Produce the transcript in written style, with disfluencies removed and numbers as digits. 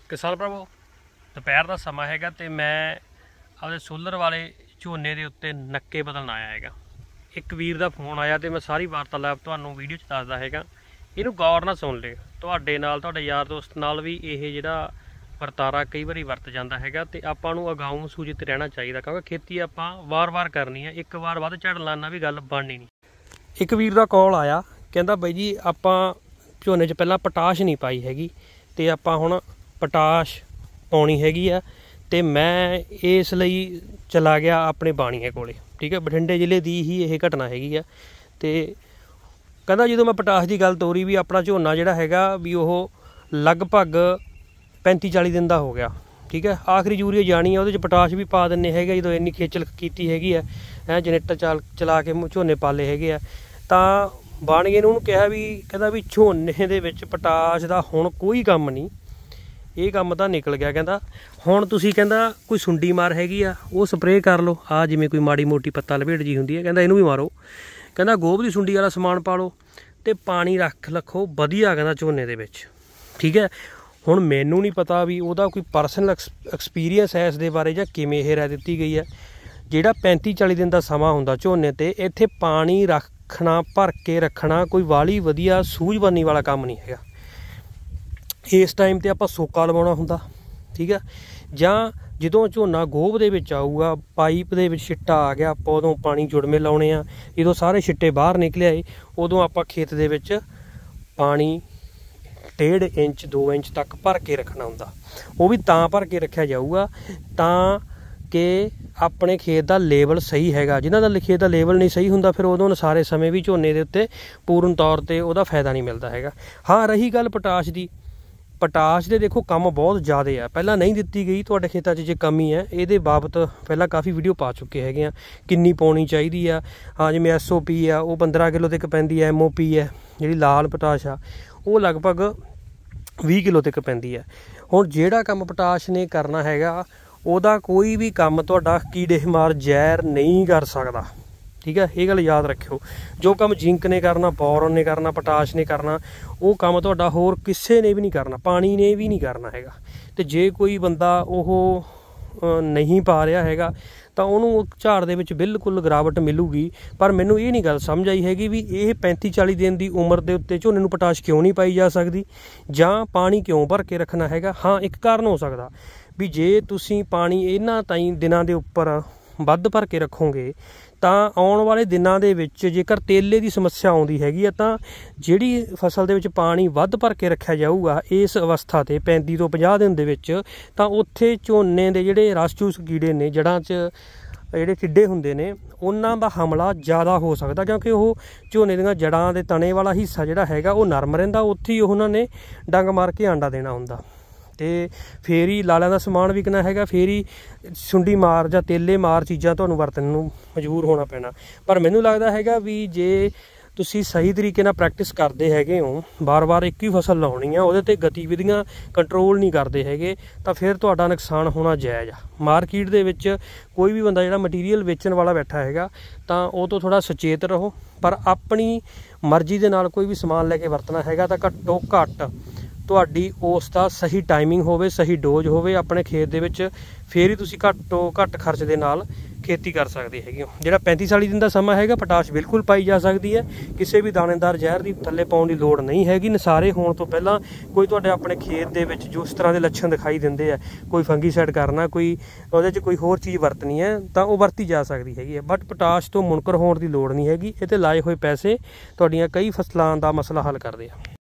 किसान भरावो दोपहर का समा हैगा ते मैं आपदे सोलर वाले झोने के उत्ते नक्के बदलना आया हैगा। एक वीर का फोन आया तो मैं सारी वार्तालाप तुहानूं वीडियो च दसदा हैगा। इहनूं गौर नाल सुन लिओ, तुहाडे नाल तुहाडे यार दोस्त नाल भी इह जिहड़ा वरतारा कई बारी वरत जाता हैगा ते आपां नूं अगाऊं सूचित रहना चाहिए, क्योंकि खेती आपां वार-वार करनी है, एक बार वध झड़ लाना भी गल बननी नहीं। एक वीर का कॉल आया, कहंदा बाई जी आपां झोने च पहलां पटाश नहीं पाई हैगी ते आपां हुण पटाश पाउणी हैगी आ ते मैं इस लई चला गया अपने बाणीए कोले। ठीक है, बठिंडे जिले की ही यह घटना हैगी आ ते कहंदा जो मैं पटाश की गल तोरी भी अपना झोना जिहड़ा हैगा भी वह लगभग 35-40 दिन का हो गया। ठीक है, आखिरी यूरिया जानी है, वो पटाश भी पा दिंने हैगे जो इन्नी खेचल की हैगी है, जनरेटर चला के झोने पाले हैगे आ। तां बाणीए ने उन्होंने कहा भी, कहता भी झोने दे विच पटाश का हुण कोई काम नहीं, ये काम तो निकल गया। कहता हुण तुसीं कहंदा कोई सुंडी मार हैगी आ वो स्प्रे कर लो, आ जिवें कोई माड़ी मोटी पत्ता लपेट जी हुंदी है, कहंदा इहनूं भी मारो। कहंदा गोभ दी सुंडी वाला समान पा लो ते पानी रख लखो वधिया, कहंदा झोने दे विच। ठीक है, हुण मैनूं नहीं पता भी उहदा कोई परसनल एक्सपीरियंस है इस दे बारे जां किवें इह राय दित्ती गई है। जिहड़ा 35-40 दिन का समा हुंदा झोने ते इत्थे पानी रखना भर के रखना कोई वाली वधिया सूझबनी वाला काम नहीं हैगा। इस टाइम ते आपां सोका लवाउणा हुंदा। ठीक है, जां जदों झोना गोभ दे विच आऊगा, पाइप दे विच छिट्टा आ गया, आपां उदों पानी जुड़मे लाउणे आ। जदों सारे छिट्टे बाहर निकले आए उदों आपां खेत दे विच पानी 1.5 इंच 2 इंच तक भर के रखना हुंदा। वो भी तां भर के रखिया जाऊगा तां कि अपने खेत का लेवल सही हैगा। जिन्हां दा खेत का लेवल नहीं सही हुंदा फिर उदों सारे समय भी झोने दे उत्ते पूर्ण तौर ते उहदा फायदा नहीं मिलता हैगा। हाँ, रही गल पटाश दी, पटाश दे देखो कम बहुत ज़्यादा है, पहला नहीं दित्ती गई। तुहाडे खेतां 'च जे कमी है ये बाबत पहला काफ़ी वीडियो पा चुके हैगे आ, किन्नी पाउणी चाहीदी आ। हाँ, जिवें SOP आ वो 15 किलो तक पैंदी है, MOP है जिहड़ी लाल पटाश आ वो लगभग 20 किलो तक पैंदी है। हुण जिहड़ा काम पटाश ने करना हैगा उहदा कोई भी काम तुहाडा कीड़े मार जहर नहीं कर सकदा। ठीक है, ये गल याद रखियो। जो काम जिंक ने करना, बोरन ने करना, पटाश ने करना, वो काम तुहाडा होर किसी ने भी नहीं करना, पानी ने भी नहीं करना हैगा। ते जे कोई बंदा ओह नहीं पा रहा हैगा तो उन्होंने झाड़ दे विच बिल्कुल गिरावट मिलूगी। पर मैनूं ये नहीं गल समझ आई हैगी भी ये 35-40 दिन की उम्र के उत्ते झोने नूं पटाश क्यों नहीं पाई जा सकती, जां पानी क्यों भर के रखना हैगा। हाँ, एक कारण हो सकता भी जे तुसीं पानी इन्हां ताईं दिनां दे उप्पर वध भर के रखोगे ਤਾਂ ਆਉਣ ਵਾਲੇ ਦਿਨਾਂ ਦੇ ਵਿੱਚ ਜੇਕਰ ਤੇਲੇ ਦੀ ਸਮੱਸਿਆ ਆਉਂਦੀ ਹੈਗੀ ਆ ਤਾਂ ਜਿਹੜੀ ਫਸਲ ਦੇ ਵਿੱਚ ਪਾਣੀ ਵੱਧ ਭਰ ਕੇ ਰੱਖਿਆ ਜਾਊਗਾ ਇਸ ਅਵਸਥਾ ਤੇ 35 ਤੋਂ 50 ਦਿਨ ਦੇ ਵਿੱਚ ਤਾਂ ਉੱਥੇ ਝੋਨੇ ਦੇ ਜਿਹੜੇ ਰਸਚੂਸ ਕੀੜੇ ਨੇ ਜੜ੍ਹਾਂ 'ਚ ਜਿਹੜੇ ਟਿੱਡੇ ਹੁੰਦੇ ਨੇ ਉਹਨਾਂ ਦਾ ਹਮਲਾ ਜ਼ਿਆਦਾ ਹੋ ਸਕਦਾ, ਕਿਉਂਕਿ ਉਹ ਝੋਨੇ ਦੀਆਂ ਜੜ੍ਹਾਂ ਦੇ ਤਣੇ ਵਾਲਾ ਹਿੱਸਾ ਜਿਹੜਾ ਹੈਗਾ ਉਹ ਨਰਮ ਰਹਿੰਦਾ, ਉੱਥੇ ਹੀ ਉਹਨਾਂ ਨੇ ਡੰਗ ਮਾਰ ਕੇ ਆਂਡਾ ਦੇਣਾ ਹੁੰਦਾ ਤੇ ਫੇਰ ਹੀ ਲਾਲਿਆਂ ਦਾ ਸਮਾਨ ਵਿਕਣਾ ਹੈਗਾ, ਫੇਰ ਹੀ ਸੁੰਡੀ ਮਾਰ ਜਾਂ ਤੇਲੇ ਮਾਰ ਚੀਜ਼ਾਂ ਤੁਹਾਨੂੰ ਵਰਤਣ ਨੂੰ ਮਜਬੂਰ ਹੋਣਾ ਪੈਣਾ। ਪਰ ਮੈਨੂੰ ਲੱਗਦਾ ਹੈਗਾ ਵੀ ਜੇ ਤੁਸੀਂ ਸਹੀ ਤਰੀਕੇ ਨਾਲ ਪ੍ਰੈਕਟਿਸ ਕਰਦੇ ਹੈਗੇ ਹੋ, ਵਾਰ-ਵਾਰ ਇੱਕ ਹੀ ਫਸਲ ਲਾਉਣੀ ਆ, ਉਹਦੇ 'ਤੇ ਗਤੀਵਿਧੀਆਂ ਕੰਟਰੋਲ ਨਹੀਂ ਕਰਦੇ ਹੈਗੇ ਤਾਂ ਫਿਰ ਤੁਹਾਡਾ ਨੁਕਸਾਨ ਹੋਣਾ ਜਾਇਜ਼ ਆ। ਮਾਰਕੀਟ ਦੇ ਵਿੱਚ ਕੋਈ ਵੀ ਬੰਦਾ ਜਿਹੜਾ ਮਟੀਰੀਅਲ ਵੇਚਣ ਵਾਲਾ ਬੈਠਾ ਹੈਗਾ ਤਾਂ ਉਹ ਤੋਂ ਥੋੜ੍ਹਾ ਸੁਚੇਤ ਰਹੋ, ਪਰ ਆਪਣੀ ਮਰਜ਼ੀ ਦੇ ਨਾਲ ਕੋਈ ਵੀ ਸਮਾਨ ਲੈ ਕੇ ਵਰਤਣਾ ਹੈਗਾ ਤਾਂ ਘੱਟੋ ਘੱਟ ਤੁਹਾਡੀ ਉਸ ਦਾ ਸਹੀ ਟਾਈਮਿੰਗ ਹੋਵੇ, ਸਹੀ ਡੋਜ਼ ਹੋਵੇ ਆਪਣੇ ਖੇਤ ਦੇ ਵਿੱਚ, ਫਿਰ ਹੀ ਤੁਸੀਂ ਘੱਟੋ ਘੱਟ ਖਰਚ ਦੇ ਨਾਲ ਖੇਤੀ ਕਰ ਸਕਦੇ ਹੈਗੇ ਹੋ। ਜਿਹੜਾ 35-40 ਦਿਨ ਦਾ ਸਮਾਂ ਹੈਗਾ ਪਟਾਸ਼ ਬਿਲਕੁਲ ਪਾਈ ਜਾ ਸਕਦੀ ਹੈ, ਕਿਸੇ ਵੀ ਦਾਣੇਦਾਰ ਜ਼ਹਿਰ ਦੀ ਥੱਲੇ ਪਾਉਣ ਦੀ ਲੋੜ ਨਹੀਂ ਹੈਗੀ। ਨਸਾਰੇ ਹੋਣ ਤੋਂ ਪਹਿਲਾਂ ਕੋਈ ਤੁਹਾਡੇ ਆਪਣੇ ਖੇਤ ਦੇ ਵਿੱਚ ਜੋ ਇਸ ਤਰ੍ਹਾਂ ਦੇ ਲੱਛਣ ਦਿਖਾਈ ਦਿੰਦੇ ਆ, ਕੋਈ ਫੰਗੀਸਾਈਡ ਕਰਨਾ, ਕੋਈ ਉਹਦੇ 'ਚ ਕੋਈ ਹੋਰ ਚੀਜ਼ ਵਰਤਣੀ ਹੈ ਤਾਂ ਉਹ ਵਰਤੀ ਜਾ ਸਕਦੀ ਹੈਗੀ ਹੈ। ਬਟ ਪਟਾਸ਼ ਤੋਂ ਮੁਨਕਰ ਹੋਣ ਦੀ ਲੋੜ ਨਹੀਂ ਹੈਗੀ, ਇਹ 'ਤੇ ਲਾਏ ਹੋਏ ਪੈਸੇ ਤੁਹਾਡੀਆਂ ਕਈ ਫਸਲਾਂ ਦਾ ਮਸਲਾ ਹੱਲ ਕਰਦੇ ਆ।